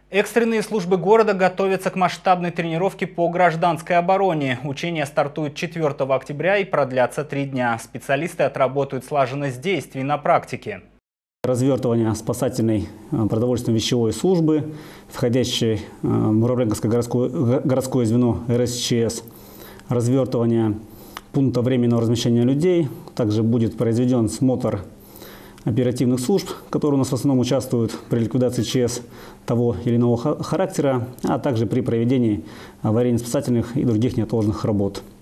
Экстренные службы города готовятся к масштабной тренировке по гражданской обороне. Учения стартуют 4 октября и продлятся 3 дня. Специалисты отработают слаженность действий на практике. Развертывание спасательной продовольственно-вещевой службы, входящей в Муравленковское городское звено РСЧС, развертывание пункта временного размещения людей. Также будет произведен смотр оперативных служб, которые у нас в основном участвуют при ликвидации ЧС того или иного характера, а также при проведении аварийно-спасательных и других неотложных работ.